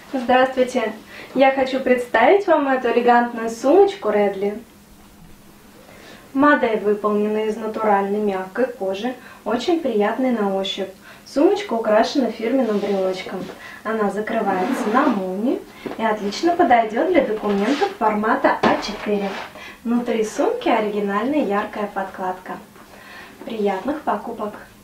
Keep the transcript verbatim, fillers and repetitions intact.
Здравствуйте! Я хочу представить вам эту элегантную сумочку Редли. Модель выполнена из натуральной мягкой кожи, очень приятной на ощупь. Сумочка украшена фирменным брелочком. Она закрывается на молнии и отлично подойдет для документов формата а четыре. Внутри сумки оригинальная яркая подкладка. Приятных покупок!